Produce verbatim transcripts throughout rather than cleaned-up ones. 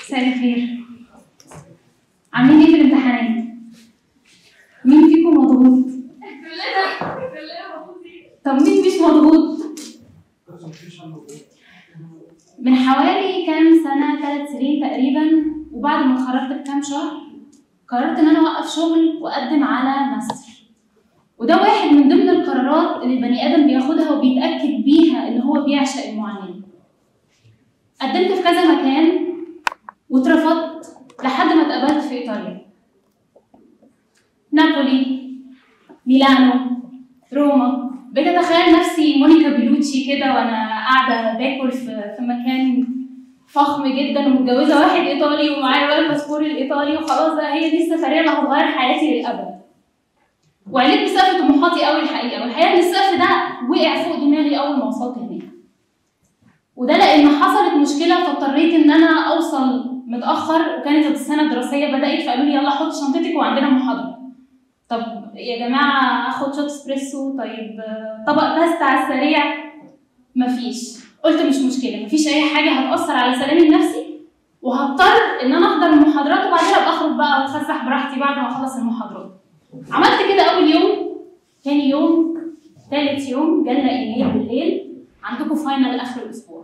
مساء الخير. عاملين ايه في الامتحانات؟ مين فيكم مضغوط؟ كلنا كلنا مضغوطين. طب مين مش مضغوط؟ من حوالي كام سنة، ثلاث سنين تقريبا، وبعد ما اتخرجت بكام شهر قررت ان انا اوقف شغل واقدم على ماستر. وده واحد من ضمن القرارات اللي البني ادم بياخدها وبيتاكد بيها ان هو بيعشق المعاناه. قدمت في كذا مكان واترفضت لحد ما اتقابلت في ايطاليا، نابولي، ميلانو، روما. بقيت اتخيل نفسي مونيكا بيلوتشي كده وانا قاعده باكل في في مكان فخم جدا ومتجوزه واحد ايطالي ومعايا بقى الباسبور الايطالي، وخلاص بقى هي دي السفريه اللي هتغير حياتي للابد. وعليت بسقف طموحاتي قوي الحقيقه، والحقيقه ان السقف ده وقع فوق دماغي اول ما وصلت هناك. وده لان حصلت مشكله فاضطريت ان انا اوصل متاخر، وكانت السنه الدراسيه بدات، فقالوا لي يلا حط شنطتك وعندنا محاضره. طب يا جماعه اخد شوت اسبريسو، طيب طبق باستا على السريع، مفيش. قلت مش مشكله، مفيش اي حاجه هتاثر على سلامي النفسي، وهضطر ان انا احضر المحاضرات وبعدين ابقى اخرج بقى واتفسح براحتي بعد ما اخلص المحاضرات. عملت كده اول يوم، ثاني يوم، ثالث يوم جالنا ايميل بالليل عندكم فاينل اخر الاسبوع.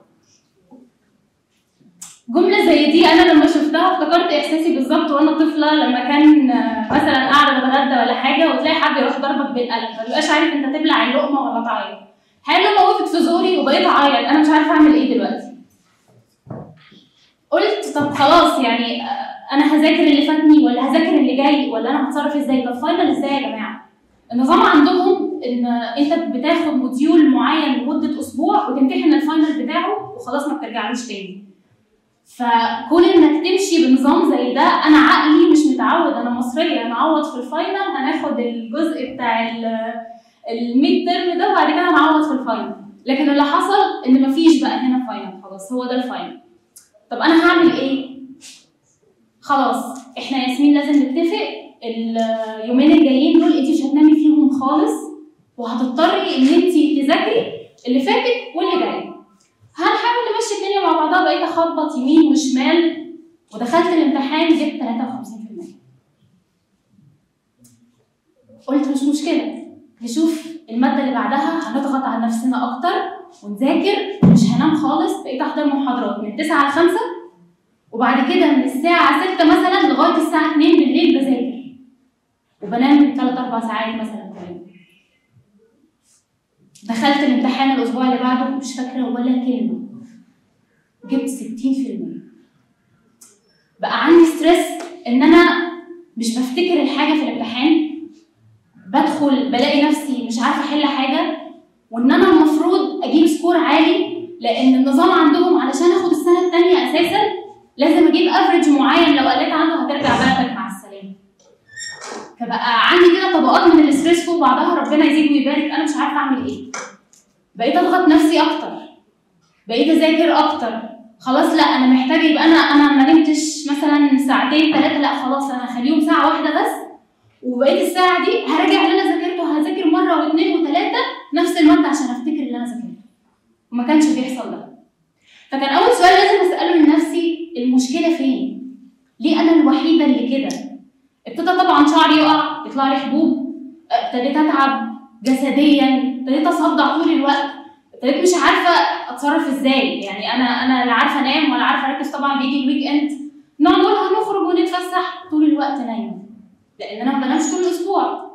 جمله زي دي انا لما شفتها افتكرت احساسي بالظبط وانا طفله لما كان مثلا قاعده بتغدى ولا حاجه وتلاقي حد يروح ضربك بالقلم، ما تبقاش عارف انت تبلع اللقمه ولا تعيط. الحقيقه لما وقفت في زوري وبقيت اعيط، انا مش عارفه اعمل ايه دلوقتي. قلت طب خلاص، يعني انا هذاكر اللي فاتني ولا هذاكر اللي جاي ولا انا هتصرف ازاي؟ طب فاينل ازاي يا جماعه؟ النظام عندهم ان انت بتاخد موديول معين لمده اسبوع وتمتحن الفاينل بتاعه وخلاص ما بترجعلوش تاني. فكون انك تمشي بنظام زي ده، انا عقلي مش متعود، انا مصريه، هنعوض في الفاينل، هناخد الجزء بتاع الميد ترم ده وبعد كده هنعوض في الفاينل. لكن اللي حصل ان مفيش بقى هنا فاينل، خلاص هو ده الفاينل. طب انا هعمل ايه؟ خلاص احنا ياسمين لازم نتفق اليومين الجايين دول انت مش هتنامي فيهم خالص، وهتضطري ان انت تذاكري اللي فاتت واللي جاي. هنحاول نمشي الدنيا مع بعضها. بقيت اخبط يمين وشمال ودخلت الامتحان جبت ثلاثة وخمسين بالمية. قلت مش مشكله، نشوف الماده اللي بعدها، هنضغط على نفسنا اكتر ونذاكر، مش هنام خالص. بقيت احضر محاضرات من تسعة ل خمسة، وبعد كده من الساعه ستة مثلا لغايه الساعه اتنين بالليل بذاكر، وبنام ثلاث اربع ساعات مثلا كمان. دخلت الامتحان الاسبوع اللي بعده مش فاكره ولا كلمه، جبت ستين بالمية. بقى عندي ستريس ان انا مش بفتكر الحاجه في الامتحان، بدخل بلاقي نفسي مش عارفه احل حاجه، وان انا المفروض اجيب سكور عالي لان النظام عندهم علشان اخد السنه الثانيه اساسا لازم اجيب افريج معين، لو قلت عنده هترجع بلدك مع السلامه. فبقى عندي كده طبقات من الاستريس فوق بعضها، ربنا يزيد ويبارك، انا مش عارفه اعمل ايه. بقيت اضغط نفسي اكتر، بقيت اذاكر اكتر. خلاص لا انا محتاجه، يبقى انا انا ما نمتش مثلا ساعتين ثلاثه، لا خلاص انا هخليهم ساعه واحده بس، وبقيت الساعه دي هرجع اللي انا ذاكرته، هذاكر مره واثنين وثلاثه نفس الماده عشان افتكر اللي انا ذاكرته. وما كانش بيحصل ده. فكان اول سؤال لازم اساله لنفسي، المشكله فين؟ ليه انا الوحيده اللي كده؟ ابتدى طبعا شعري يقع، يطلع لي حبوب، ابتديت اتعب جسديا، ابتديت اصدع طول الوقت، ابتديت مش عارفه اتصرف ازاي. يعني انا انا لا عارفه انام ولا عارفه اركز. طبعا بيجي الويك اند نقعد نقول هنخرج ونتفسح، طول الوقت نايمه لان انا ما بنامش طول الاسبوع.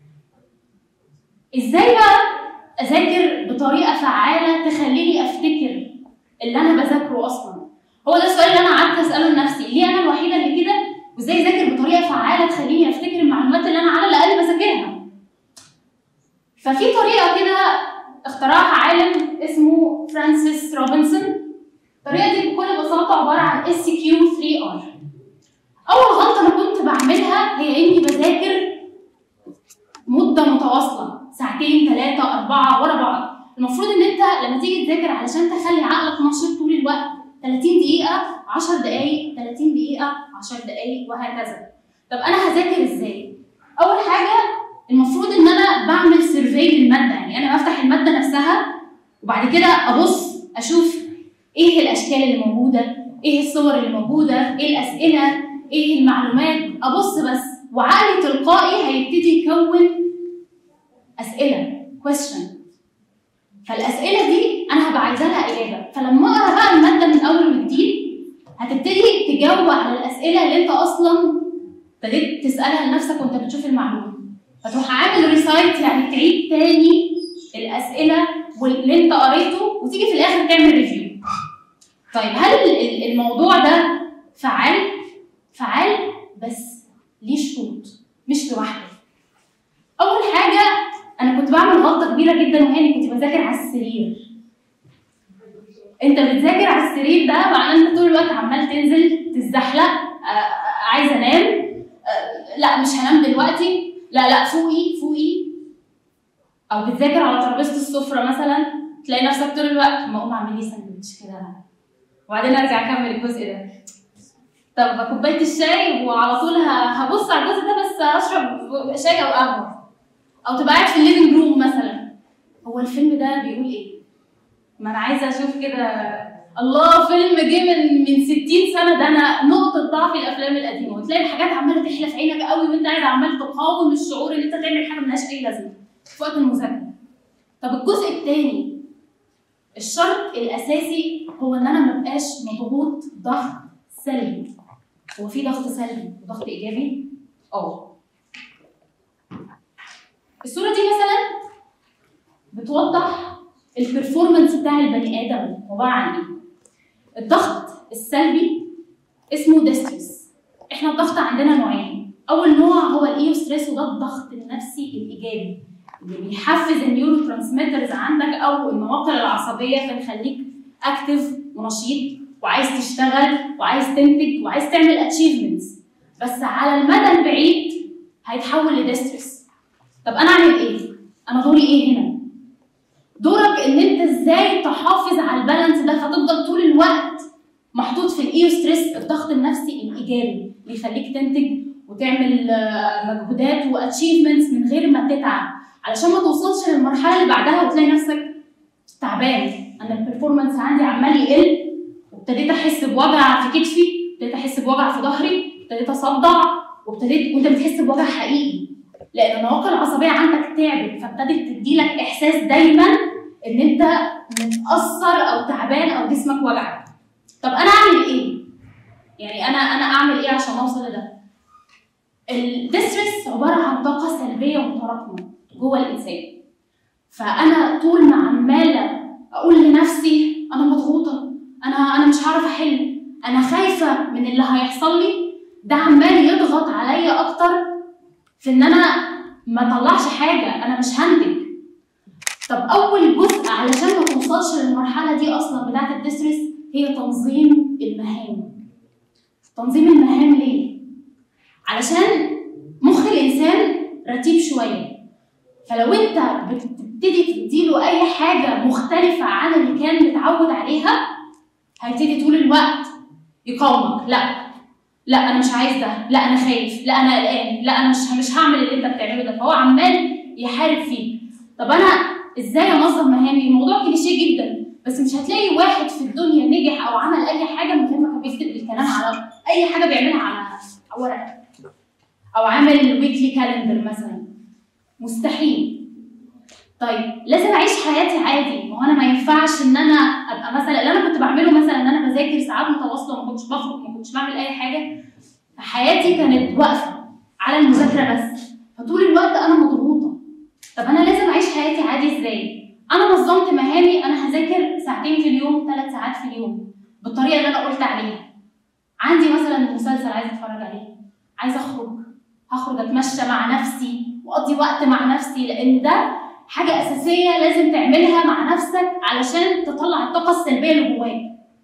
ازاي بقى اذاكر بطريقه فعاله تخليني افتكر اللي انا بذاكره اصلا؟ هو ده السؤال اللي انا قعدت اساله لنفسي، ليه انا الوحيده اللي كده؟ وازاي اذاكر بطريقه فعاله تخليني افتكر المعلومات اللي انا على الاقل بذاكرها؟ ففي طريقه كده اخترعها عالم اسمه فرانسيس روبنسون. الطريقه دي بكل بساطه عباره عن اس كيو ثري ار. اول غلطه انا كنت بعملها هي اني بذاكر مده متواصله، ساعتين ثلاثه اربعه ورا بعض. المفروض ان انت لما تيجي تذاكر علشان تخلي عقلك نشيط طول الوقت ثلاثين دقيقه، عشر دقائق، ثلاثين دقيقه، عشر دقائق، وهكذا. طب انا هذاكر ازاي؟ اول حاجه المفروض ان انا بعمل سيرفي للماده، يعني انا بفتح الماده نفسها وبعد كده ابص اشوف ايه الاشكال اللي موجوده، ايه الصور اللي موجوده، ايه الاسئله، ايه المعلومات، ابص بس وعقلي تلقائي هيبتدي يكون اسئله question. فالاسئله دي انا هبقى عايزه لها اجابه، فلما اقرا بقى الماده من اول وجديد هتبتدي تجاوب على الاسئله اللي انت اصلا ابتديت تسالها لنفسك وانت بتشوف المعلومه، فتروح عامل ريسايت يعني تعيد تاني الاسئله واللي انت قريته وتيجي في الاخر تعمل ريفيو. طيب هل الموضوع ده فعال؟ فعال بس ليه شروط مش لوحده. اول حاجه انا كنت بعمل غلطه كبيره جدا وهي كنت بذاكر على السرير. انت بتذاكر على السرير ده معناه انت طول الوقت عمال تنزل تتزحلق، عايزه انام، لا مش هنام دلوقتي، لا لا فوقي فوقي. او بتذاكر على ترابيزه السفره مثلا تلاقي نفسك طول الوقت ما اقوم اعمل لي ساندوتش كده وبعدين ارجع اكمل الجزء ده. طب كوبايه الشاي وعلى طول هبص على الجزء ده بس اشرب شاي او قهوه. او تبقى قاعد في الليفنج روم مثلا، هو الفيلم ده بيقول ايه؟ ما انا عايزه اشوف كده، الله فيلم جه من من ستين سنه، ده انا نقطه ضعف الافلام القديمه، وتلاقي الحاجات عماله تحلى في عينك قوي وانت قاعد عمال تقاوم الشعور ان انت تعمل حاجه ملهاش اي لازمه في وقت المذاكره. طب الجزء الثاني، الشرط الاساسي هو ان انا ما ابقاش مضغوط ضغط سلبي. هو في ضغط سلبي وضغط ايجابي؟ اه. الصوره دي مثلا بتوضح البرفورمانس بتاع البني ادم عباره عن ايه؟ الضغط السلبي اسمه ديستريس. احنا الضغط عندنا نوعين. اول نوع هو الايو ستريس، وده الضغط النفسي الايجابي اللي بيحفز النيورو ترانسميترز عندك او النواقل العصبيه فنخليك اكتف ونشيط وعايز تشتغل وعايز تنتج وعايز تعمل اتشيفمنتس، بس على المدى البعيد هيتحول لديستريس. طب انا اعمل ايه؟ انا دوري ايه هنا؟ دورك ان انت ازاي تحافظ على البالانس ده فتفضل طول الوقت محطوط في الايو ستريس، الضغط النفسي الايجابي اللي يخليك تنتج وتعمل مجهودات واتشيفمنتس من غير ما تتعب، علشان ما توصلش للمرحله اللي بعدها وتلاقي نفسك تعبان. انا البرفورمانس عندي عمال يقل وابتديت احس بوجع في كتفي، ابتديت احس بوجع في ظهري، ابتديت اصدع، وابتديت وانت بتحس بوجع حقيقي لان النواقل العصبيه عندك تعبت، فابتدت تديلك احساس دايما ان انت متاثر او تعبان او جسمك وجعك. طب انا اعمل ايه؟ يعني انا انا اعمل ايه عشان اوصل لده؟ الديستريس عباره عن طاقه سلبيه متراكمه جوه الانسان. فانا طول ما عماله اقول لنفسي انا مضغوطه، انا انا مش هعرف احل، انا خايفه من اللي هيحصل لي، ده عمال يضغط عليا اكتر في ان انا ما اطلعش حاجه، انا مش هنتج. طب اول جزء علشان ما توصلش للمرحله دي اصلا بتاعه الديستريس هي تنظيم المهام. تنظيم المهام ليه؟ علشان مخ الانسان رتيب شويه، فلو انت بتبتدي تديله اي حاجه مختلفه عن اللي كان متعود عليها هيبتدي طول الوقت يقاومك. لا لا انا مش عايز ده، لا انا خايف، لا انا قلقان، لا انا مش مش هعمل اللي انت بتعمله ده، فهو عمال يحارب فيك. طب انا ازاي انظم مهامي؟ الموضوع كليشيه جدا، بس مش هتلاقي واحد في الدنيا نجح او عمل اي حاجه من غير ما كان بيكتب الكلام على اي حاجه بيعملها على ورقه او عامل ويكلي كالندر مثلا، مستحيل. طيب لازم اعيش حياتي عادي، ما هو انا ما ينفعش ان انا ابقى مثلا اللي انا كنت بعمله مثلا ان انا بذاكر ساعات متواصله وما كنتش بخرج ما كنتش بعمل اي حاجه، فحياتي كانت واقفه على المذاكره بس، فطول الوقت انا مضغوطه. طب انا لازم اعيش حياتي عادي ازاي؟ انا نظمت مهامي، انا هذاكر ساعتين في اليوم، ثلاث ساعات في اليوم بالطريقه اللي انا قلت عليها. عندي مثلا مسلسل عايزه اتفرج عليه، عايزه اخرج، هخرج اتمشى مع نفسي واقضي وقت مع نفسي، لان ده حاجه اساسيه لازم تعملها مع نفسك علشان تطلع الطاقه السلبيه اللي جواك.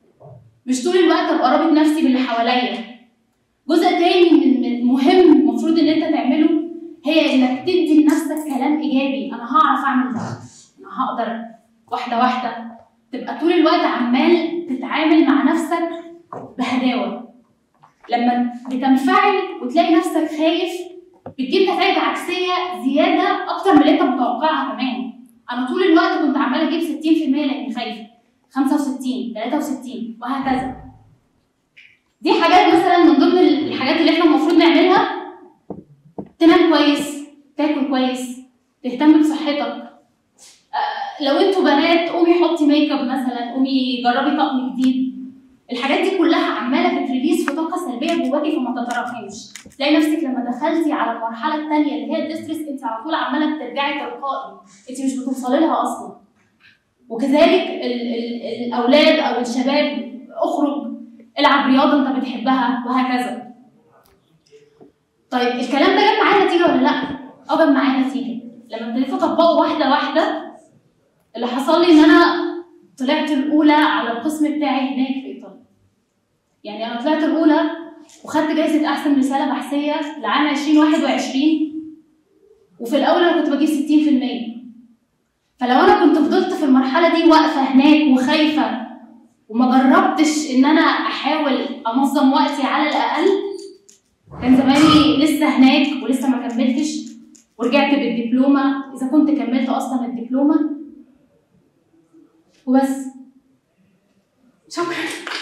مش طول الوقت ابقى رابط نفسي باللي حواليا. جزء تاني من مهم المفروض ان انت تعمله هي انك تدي لنفسك كلام ايجابي. انا هعرف اعمل ده، انا هقدر، واحده واحده. تبقى طول الوقت عمال تتعامل مع نفسك بهداوه. لما بتنفعل وتلاقي نفسك خايف بتجيب نتائج عكسيه زياده اكتر من اللي انت متوقعها كمان. انا طول الوقت كنت عماله اجيب ستين في المية لاني خايفه، خمسة وستين، تلاتة وستين وهكذا. دي حاجات مثلا من ضمن الحاجات اللي احنا المفروض نعملها. تنام كويس، تاكل كويس، تهتم بصحتك. آه لو انتوا بنات قومي حطي ميك اب مثلا، قومي جربي طقم جديد. الحاجات دي كلها عماله بتريليز في طاقه سلبيه جواكي فما تتراكمش. تلاقي نفسك لما دخلتي على المرحله الثانيه اللي هي الديستريس انت على طول عماله بترجعي تلقائي، انت مش بتوصلي لها اصلا. وكذلك ال ال الاولاد او الشباب، اخرج العب رياضه انت بتحبها وهكذا. طيب الكلام ده جاب معايا نتيجه ولا لا؟ اه جاب معايا نتيجه. لما ابتديت اطبقه واحده واحده اللي حصل لي ان انا طلعت الاولى على القسم بتاعي هناك في ايطاليا. يعني انا طلعت الاولى وخدت جايزه احسن رساله بحثيه لعام ألفين وواحد وعشرين، وفي الاول انا كنت بجيب ستين في المية. فلو انا كنت فضلت في المرحله دي واقفه هناك وخايفه وما جربتش ان انا احاول انظم وقتي على الاقل، كان زماني لسه هناك ولسه ما كملتش ورجعت بالدبلومه اذا كنت كملت اصلا الدبلومه وبس. شكرا.